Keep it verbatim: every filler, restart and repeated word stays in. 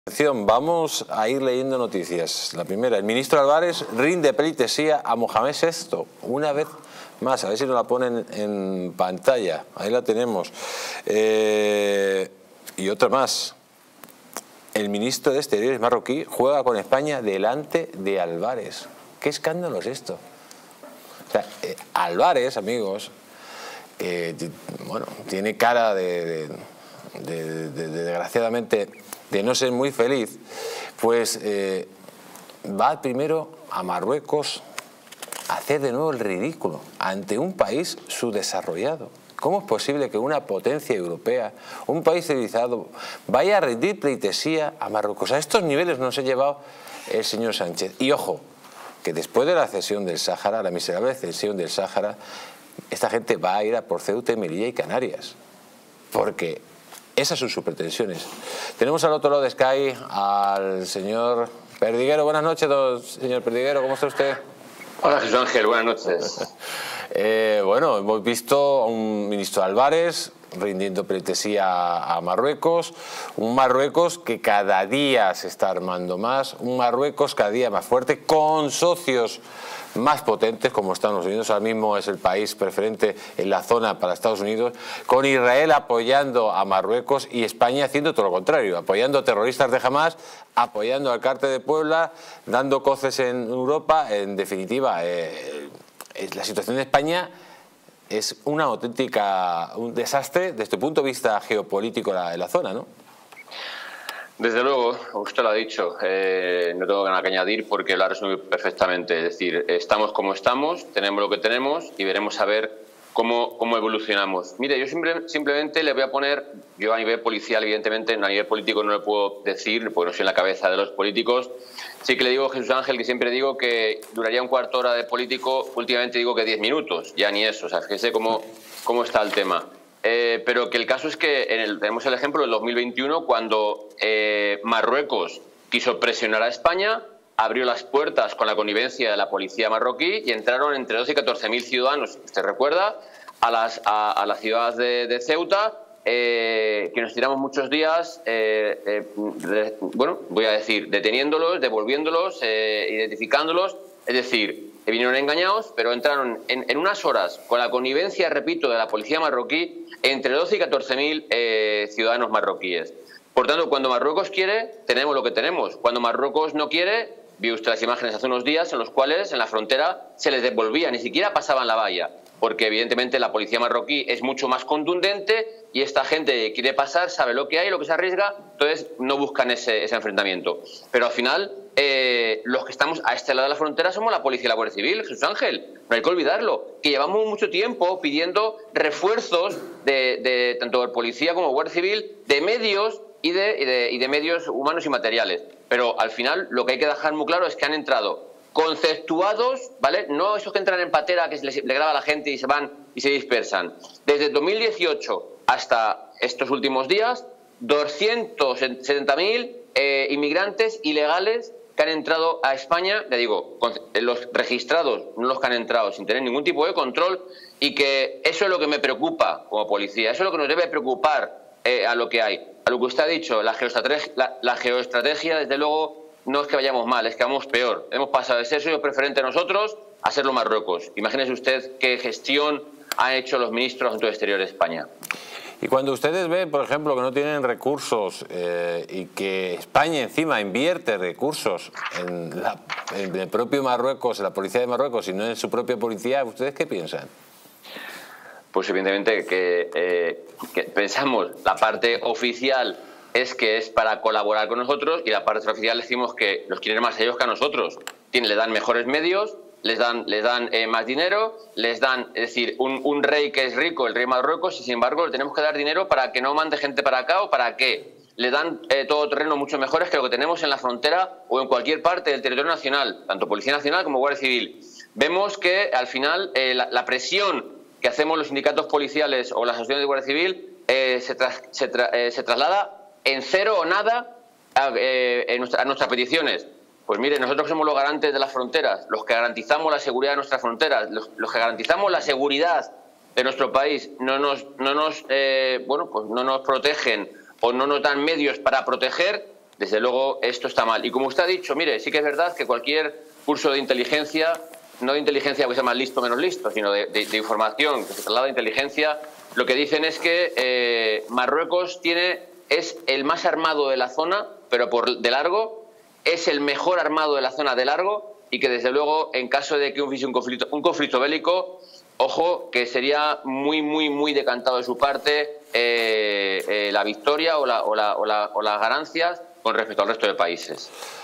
Vamos a ir leyendo noticias. La primera, el ministro Álvarez rinde pleitesía a Mohamed sexto. Una vez más, a ver si nos la ponen en pantalla. Ahí la tenemos. Eh, y otra más. El ministro de Exteriores marroquí juega con España delante de Álvarez. ¿Qué escándalo es esto? O sea, eh, Álvarez, amigos, eh, bueno, tiene cara de, de, de, de, de desgraciadamente, de no ser muy feliz, pues eh, va primero a Marruecos a hacer de nuevo el ridículo ante un país subdesarrollado. ¿Cómo es posible que una potencia europea, un país civilizado, vaya a rendir pleitesía a Marruecos? A estos niveles nos ha llevado el señor Sánchez. Y ojo, que después de la cesión del Sáhara, la miserable cesión del Sáhara, esta gente va a ir a por Ceuta, Melilla y Canarias. Porque esas son sus pretensiones. Tenemos al otro lado de Sky al señor Perdiguero. Buenas noches, don, señor Perdiguero, ¿cómo está usted? Hola, Jesús Ángel, buenas noches. eh, bueno, hemos visto a un ministro Álvarez rindiendo pleitesía a Marruecos, un Marruecos que cada día se está armando más, un Marruecos cada día más fuerte, con socios más potentes, como Estados Unidos. Ahora mismo es el país preferente en la zona para Estados Unidos, con Israel apoyando a Marruecos y España haciendo todo lo contrario, apoyando a terroristas de Hamás, apoyando al Cártel de Puebla, dando coces en Europa. En definitiva, eh, la situación de España es una auténtica, un desastre desde el punto de vista geopolítico en la, en la zona, ¿no? Desde luego, usted lo ha dicho, eh, no tengo nada que añadir porque lo ha resumido perfectamente. Es decir, estamos como estamos, tenemos lo que tenemos y veremos a ver cómo, cómo evolucionamos. Mire, yo simple, simplemente le voy a poner, yo a nivel policial, evidentemente, a nivel político no le puedo decir, porque no soy en la cabeza de los políticos. Sí que le digo a Jesús Ángel que siempre digo que duraría un cuarto hora de político, últimamente digo que diez minutos, ya ni eso, o sea, fíjese cómo, cómo está el tema. Eh, pero que el caso es que en el, tenemos el ejemplo del dos mil veintiuno, cuando eh, Marruecos quiso presionar a España, abrió las puertas con la connivencia de la policía marroquí y entraron entre doce y catorce mil ciudadanos, usted recuerda, a, las, a, a la ciudad de, de Ceuta, eh, que nos tiramos muchos días, eh, eh, de, bueno, voy a decir, deteniéndolos, devolviéndolos, eh, identificándolos, es decir, vinieron engañados, pero entraron en, en unas horas con la connivencia, repito, de la policía marroquí, entre doce y catorce mil eh, ciudadanos marroquíes. Por tanto, cuando Marruecos quiere, tenemos lo que tenemos. Cuando Marruecos no quiere, vio usted las imágenes hace unos días en los cuales en la frontera se les devolvía, ni siquiera pasaban la valla, porque evidentemente la policía marroquí es mucho más contundente y esta gente quiere pasar, sabe lo que hay, lo que se arriesga, entonces no buscan ese, ese enfrentamiento. Pero al final, eh, los que estamos a este lado de la frontera somos la policía y la Guardia Civil, Jesús Ángel, no hay que olvidarlo, que llevamos mucho tiempo pidiendo refuerzos de, de tanto de policía como Guardia Civil, de medios y de, y, de, y de medios humanos y materiales. Pero al final lo que hay que dejar muy claro es que han entrado conceptuados, ¿vale? No esos que entran en patera, que les, le graba a la gente y se van y se dispersan. Desde dos mil dieciocho hasta estos últimos días, doscientos setenta mil eh, inmigrantes ilegales que han entrado a España, le digo, los registrados, no los que han entrado sin tener ningún tipo de control, y que eso es lo que me preocupa como policía, eso es lo que nos debe preocupar eh, a lo que hay. A lo que usted ha dicho, la geoestrategia, la, la geoestrategia, desde luego, no es que vayamos mal, es que vamos peor. Hemos pasado de ser socio preferente nosotros a serlo Marruecos. Imagínese usted qué gestión han hecho los ministros de Asuntos Exteriores de España. Y cuando ustedes ven, por ejemplo, que no tienen recursos eh, y que España encima invierte recursos en, la, en el propio Marruecos, en la policía de Marruecos y no en su propia policía, ¿ustedes qué piensan? Pues evidentemente que, eh, que pensamos, la parte oficial es que es para colaborar con nosotros y la parte oficial decimos que los quieren más a ellos que a nosotros. Tienen, les dan mejores medios, les dan, les dan eh, más dinero, les dan, es decir, un, un rey que es rico, el rey Marruecos, y sin embargo le tenemos que dar dinero para que no mande gente para acá o para qué. Le dan eh, todo terreno mucho mejores que lo que tenemos en la frontera o en cualquier parte del territorio nacional, tanto Policía Nacional como Guardia Civil. Vemos que al final eh, la, la presión que hacemos los sindicatos policiales o las asociaciones de Guardia Civil eh, se, tras, se, tra, eh, se traslada en cero o nada a, eh, en nuestra, a nuestras peticiones. Pues mire, nosotros somos los garantes de las fronteras, los que garantizamos la seguridad de nuestras fronteras, los, los que garantizamos la seguridad de nuestro país, no nos, no nos, eh, bueno, pues no nos protegen o no nos dan medios para proteger, desde luego esto está mal. Y como usted ha dicho, mire, sí que es verdad que cualquier curso de inteligencia, no de inteligencia que sea más listo o menos listo, sino de, de, de información que se traslada a inteligencia, lo que dicen es que eh, Marruecos tiene, es el más armado de la zona, pero por de largo, es el mejor armado de la zona de largo, y que desde luego en caso de que hubiese un conflicto, un conflicto bélico, ojo, que sería muy, muy, muy decantado de su parte eh, eh, la victoria o, la, o, la, o, la, o las ganancias con respecto al resto de países.